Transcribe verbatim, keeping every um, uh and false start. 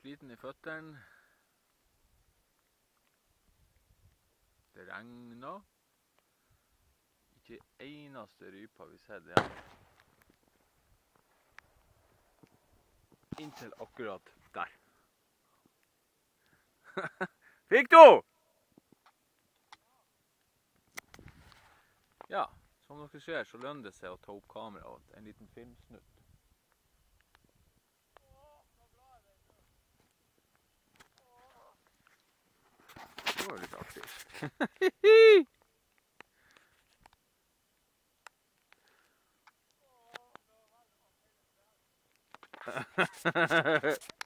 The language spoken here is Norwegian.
sliten i føttene. Det regner. Ikke eneste rypa vi ser det. Inntil akkurat der. Fikk du? Ja, som dere ser så lønner det seg å ta opp kamera og en liten filmsnutt. Det var litt artig. Ha ha ha ha!